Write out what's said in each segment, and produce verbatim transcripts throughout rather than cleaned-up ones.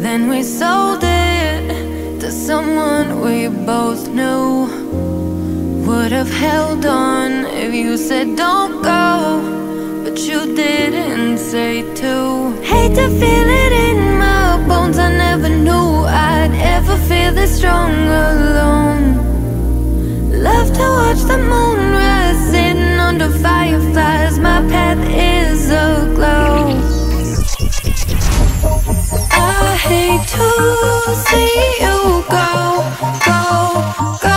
Then we sold it to someone we both knew. Would've held on if you said don't go, but you didn't say to. Hate to feel it in my bones, I never knew I'd ever feel this strong alone. Love to watch the moon rise, sitting under fireflies, my path is aglow. I hate to see you go, go, go.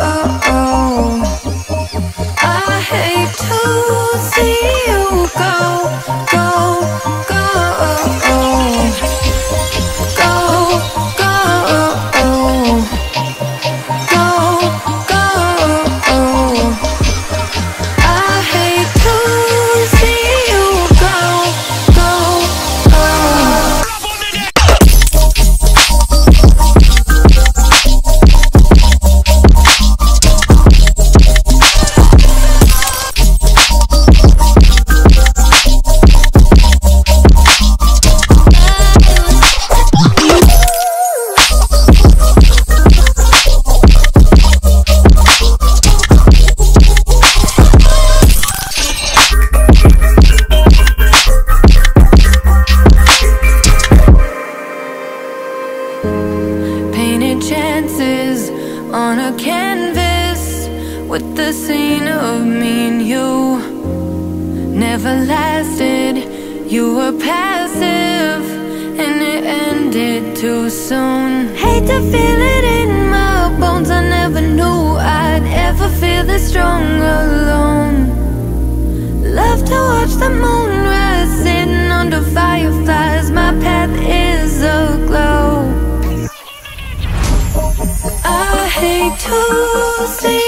I hate to see you go, go, go, go, go, go, go. I hate to see you go, go, go. Painted chances on a canvas with the scene of me and you. Never lasted, you were passive, and it ended too soon. Hate to feel it in my bones, I never knew I'd ever feel this strong alone. Love to watch the moon rise, sitting under fireflies, my path is aglow. I hate to see